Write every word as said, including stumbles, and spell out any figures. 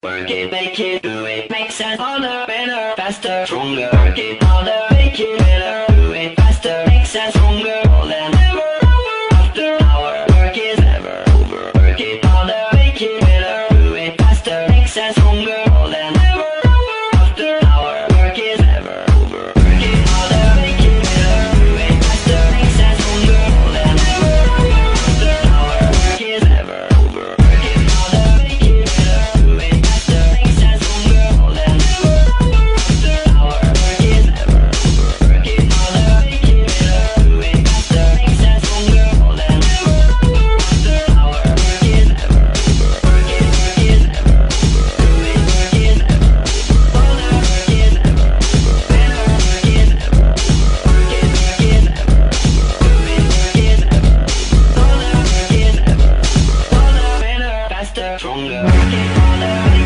Work it, make it, do it, makes us harder, better, faster, stronger. Work it harder, make it better, do it faster, makes us stronger. More than ever, hour after hour, work is never over. Work it harder, make it better, do it faster, makes us stronger. More than ever, hour after hour, work is never over. Work it harder, make it better, do it faster, makes us stronger. More than ever, hour after hour, work is never over. Work it harder, make it better, do it faster, makes us stronger. More than ever, hour after hour, work is never over. Work it harder, make it better, do it faster, makes us stronger. More than ever, hour after hour, work is never over. Work it, work is never over. Do it, work is never over. Harder, work is never over. Better, work is never over. Work it, work is never over. Do it, work is never over. Harder, work is never over. Harder, better, faster, stronger. Work it harder.